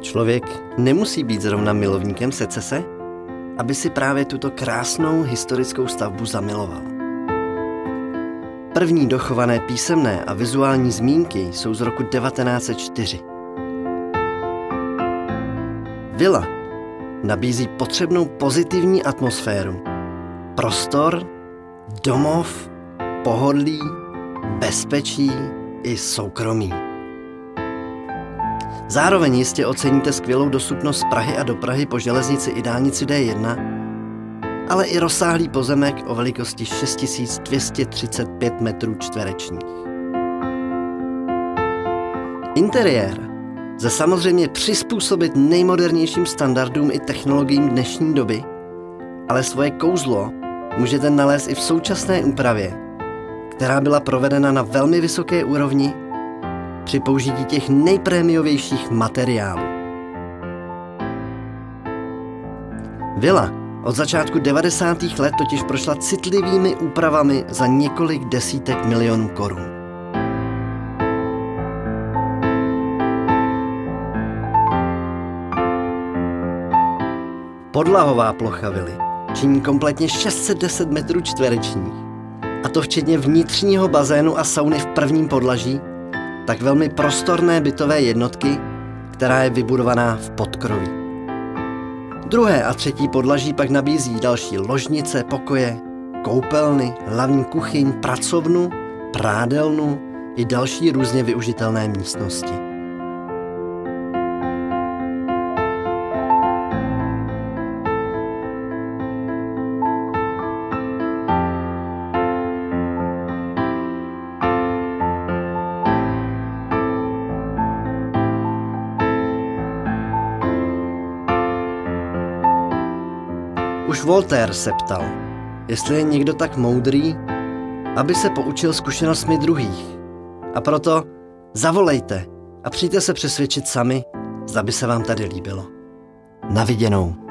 Člověk nemusí být zrovna milovníkem secese, aby si právě tuto krásnou historickou stavbu zamiloval. První dochované písemné a vizuální zmínky jsou z roku 1904. Vila nabízí potřebnou pozitivní atmosféru, prostor, domov, pohodlí, bezpečí i soukromí. Zároveň jistě oceníte skvělou dostupnost z Prahy a do Prahy po železnici i dálnici D1, ale i rozsáhlý pozemek o velikosti 6235 metrů čtverečních. Interiér lze samozřejmě přizpůsobit nejmodernějším standardům i technologiím dnešní doby, ale svoje kouzlo můžete nalézt i v současné úpravě, která byla provedena na velmi vysoké úrovni při použití těch nejprémiovějších materiálů. Vila od začátku 90. let totiž prošla citlivými úpravami za několik desítek milionů korun. Podlahová plocha vily činí kompletně 610 metrů čtverečních, a to včetně vnitřního bazénu a sauny v prvním podlaží, tak velmi prostorné bytové jednotky, která je vybudovaná v podkroví. Druhé a třetí podlaží pak nabízí další ložnice, pokoje, koupelny, hlavní kuchyň, pracovnu, prádelnu i další různě využitelné místnosti. Už Voltaire se ptal, jestli je někdo tak moudrý, aby se poučil zkušenostmi druhých. A proto zavolejte a přijďte se přesvědčit sami, zda by se vám tady líbilo. Na viděnou.